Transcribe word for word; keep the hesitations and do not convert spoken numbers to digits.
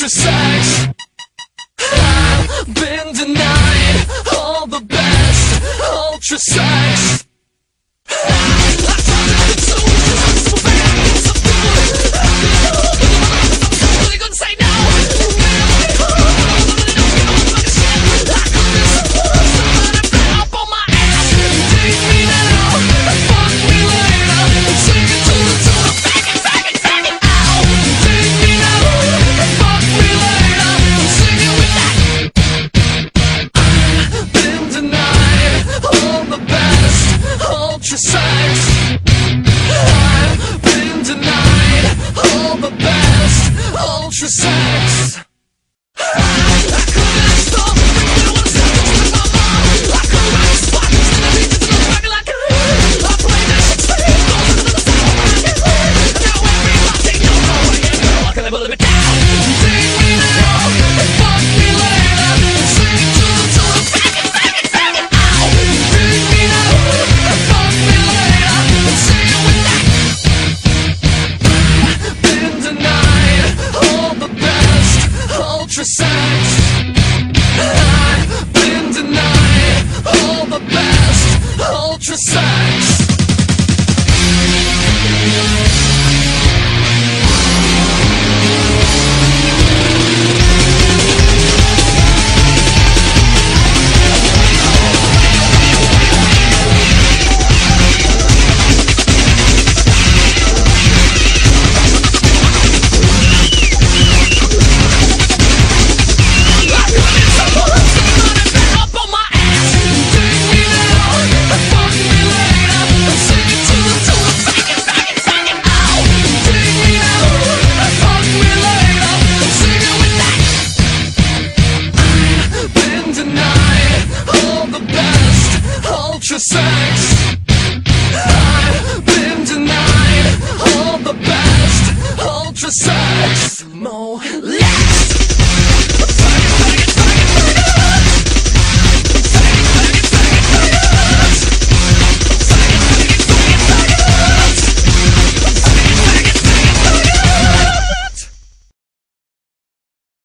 ultra sex. I've been denied all the best ultra sex. Ultra sex. I've been denied all the best ultra sex. I couldn't stop, I don't wanna stop, it's like my mom. I couldn't write this spot, it's gonna lead you to the back like a I play that shit straight, goes into the sound when I get lit. Now everybody knows how I am, girl, I can never live it down. Take me now, and fuck me later, and sing it to the to the faggot, faggot, faggot, ow. Take me now, and fuck me later, and sing it with that. Been denied all the best ultra sex.